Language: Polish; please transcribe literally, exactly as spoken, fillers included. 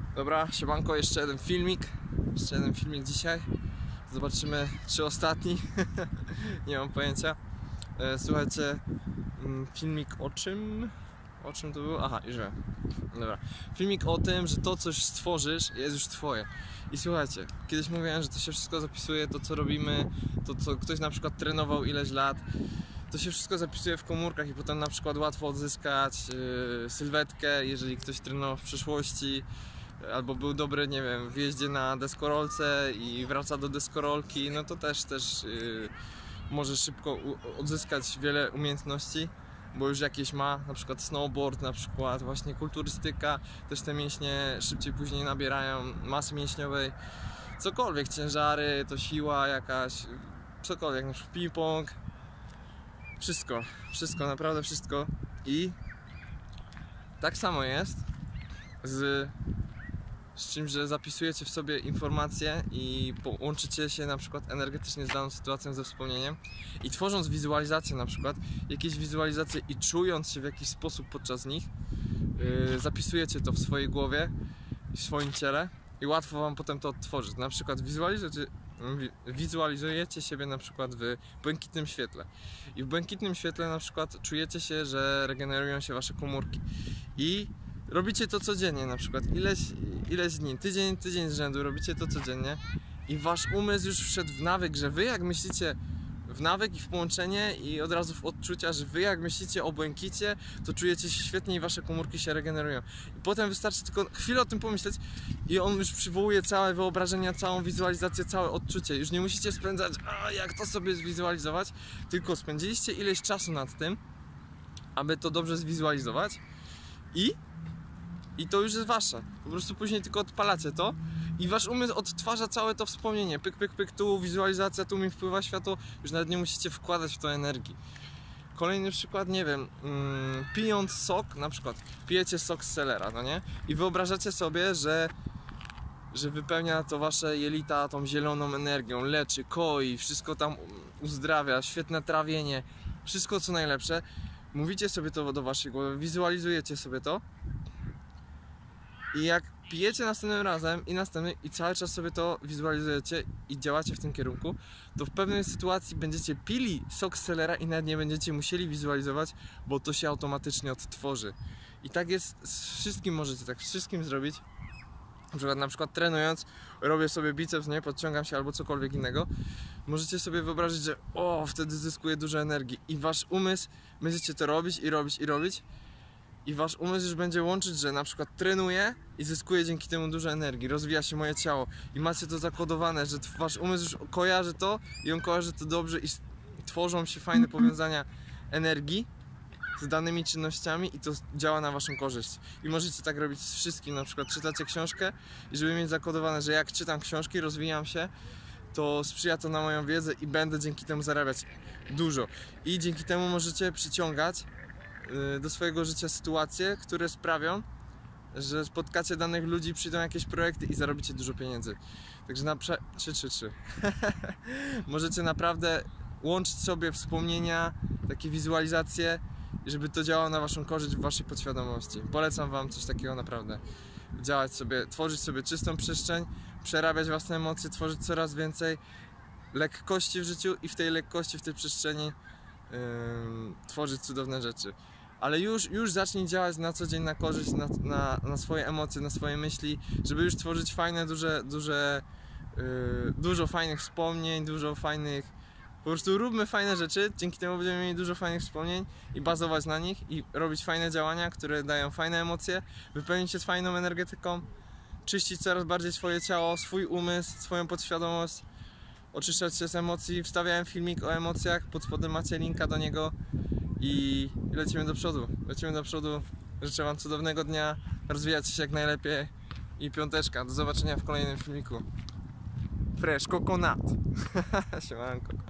Dobra, siemanko, jeszcze jeden filmik. Jeszcze jeden filmik dzisiaj. Zobaczymy, czy ostatni. Nie mam pojęcia. Słuchajcie, filmik o czym? O czym to było? Aha, już wiem. Dobra. Filmik o tym, że to, coś stworzysz, jest już twoje. I słuchajcie, kiedyś mówiłem, że to się wszystko zapisuje, to co robimy, to co ktoś na przykład trenował ileś lat, to się wszystko zapisuje w komórkach i potem na przykład łatwo odzyskać yy, sylwetkę, jeżeli ktoś trenował w przeszłości, albo był dobry, nie wiem, w jeździe na deskorolce i wraca do deskorolki, no to też też yy, może szybko odzyskać wiele umiejętności, bo już jakieś ma, na przykład snowboard, na przykład właśnie kulturystyka, też te mięśnie szybciej później nabierają masy mięśniowej, cokolwiek, ciężary, to siła jakaś, cokolwiek, na przykład ping-pong, wszystko, wszystko, naprawdę wszystko. I tak samo jest z, z czymś, że zapisujecie w sobie informacje i połączycie się na przykład energetycznie z daną sytuacją, ze wspomnieniem i tworząc wizualizację, na przykład jakieś wizualizacje i czując się w jakiś sposób podczas nich, yy, zapisujecie to w swojej głowie, w swoim ciele i łatwo wam potem to odtworzyć. Na przykład wizualizujecie, wizualizujecie siebie na przykład w błękitnym świetle i w błękitnym świetle na przykład czujecie się, że regenerują się wasze komórki i robicie to codziennie, na przykład ileś, ileś dni, tydzień, tydzień z rzędu robicie to codziennie i wasz umysł już wszedł w nawyk, że wy jak myślicie w nawyk i w połączenie i od razu w odczucia, że wy jak myślicie o błękicie, to czujecie się świetnie i wasze komórki się regenerują. I potem wystarczy tylko chwilę o tym pomyśleć i on już przywołuje całe wyobrażenia, całą wizualizację, całe odczucie. Już nie musicie spędzać, a jak to sobie zwizualizować, tylko spędziliście ileś czasu nad tym, aby to dobrze zwizualizować i I to już jest wasze. Po prostu później tylko odpalacie to i wasz umysł odtwarza całe to wspomnienie. Pyk, pyk, pyk, tu wizualizacja, tu mi wpływa światło. Już nawet nie musicie wkładać w to energii. Kolejny przykład, nie wiem, mm, pijąc sok, na przykład pijecie sok z selera, no nie? I wyobrażacie sobie, że, że wypełnia to wasze jelita tą zieloną energią, leczy, koi, wszystko tam uzdrawia, świetne trawienie, wszystko co najlepsze. Mówicie sobie to do waszej głowy, wizualizujecie sobie to. I jak pijecie następnym razem i następnym i cały czas sobie to wizualizujecie i działacie w tym kierunku, to w pewnej sytuacji będziecie pili sok z selera i nawet nie będziecie musieli wizualizować, bo to się automatycznie odtworzy. I tak jest z wszystkim, możecie tak z wszystkim zrobić. Na przykład, na przykład trenując, robię sobie biceps, nie, podciągam się albo cokolwiek innego. Możecie sobie wyobrazić, że o, wtedy zyskuję dużo energii i wasz umysł będziecie to robić i robić i robić. I wasz umysł już będzie łączyć, że na przykład trenuję i zyskuję dzięki temu dużo energii, rozwija się moje ciało i macie to zakodowane, że wasz umysł już kojarzy to i on kojarzy to dobrze i tworzą się fajne powiązania energii z danymi czynnościami i to działa na waszą korzyść. I możecie tak robić z wszystkim, na przykład czytacie książkę i żeby mieć zakodowane, że jak czytam książki, rozwijam się, to sprzyja to na moją wiedzę i będę dzięki temu zarabiać dużo. I dzięki temu możecie przyciągać do swojego życia sytuacje, które sprawią, że spotkacie danych ludzi, przyjdą jakieś projekty i zarobicie dużo pieniędzy. Także na prze... trzy trzy trzy. Możecie naprawdę łączyć sobie wspomnienia, takie wizualizacje, żeby to działało na waszą korzyść w waszej podświadomości. Polecam wam coś takiego naprawdę. Działać sobie, tworzyć sobie czystą przestrzeń, przerabiać własne emocje, tworzyć coraz więcej lekkości w życiu i w tej lekkości, w tej przestrzeni yy, tworzyć cudowne rzeczy. Ale już, już zacznij działać na co dzień na korzyść, na, na, na swoje emocje, na swoje myśli, żeby już tworzyć fajne, duże, duże, yy, dużo fajnych wspomnień, dużo fajnych, po prostu róbmy fajne rzeczy, dzięki temu będziemy mieli dużo fajnych wspomnień i bazować na nich i robić fajne działania, które dają fajne emocje, wypełnić się z fajną energetyką, czyścić coraz bardziej swoje ciało, swój umysł, swoją podświadomość, oczyszczać się z emocji. Wstawiałem filmik o emocjach, pod spodem macie linka do niego. I lecimy do przodu, lecimy do przodu. Życzę wam cudownego dnia, rozwijać się jak najlepiej i piąteczka. Do zobaczenia w kolejnym filmiku. Fresh Coconut. Siemanko.